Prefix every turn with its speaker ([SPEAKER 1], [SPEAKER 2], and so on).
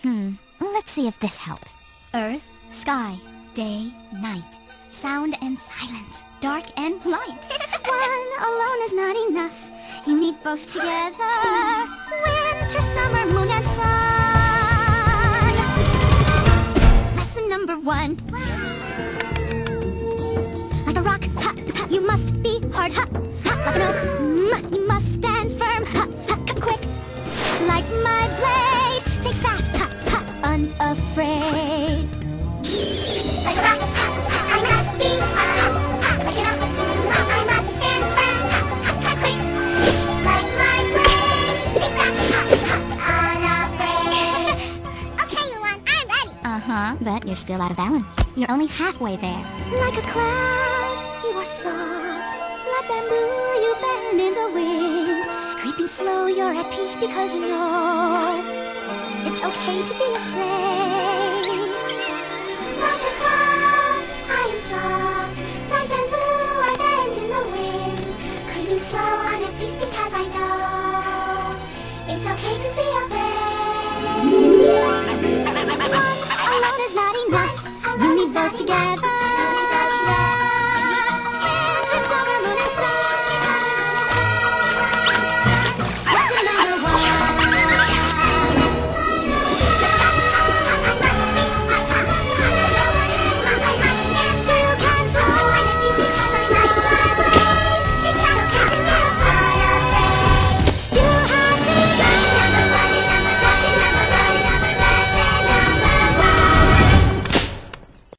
[SPEAKER 1] Let's see if this helps. Earth, sky, day, night. Sound and silence, dark and light. One alone is not enough. You need both together. Winter, summer, moon and sun. Lesson number 1. Like a rock, ha, ha, you must be hard, ha, ha. Like an oak, you must stand firm, ha, ha, quick. Like my blade, think fast, ha, ha, unafraid. Like a rock, ha, ha, I must be hard, ha, ha. Like an oak, I must stand firm, ha, ha, quick. Like my blade, think fast, ha, ha, unafraid. Okay, Mulan, I'm ready. But you're still out of balance. You're only halfway there. Like a cloud, you are soft. Like bamboo, you bend in the wind. Creeping slow, you're at peace because you know it's okay to be afraid.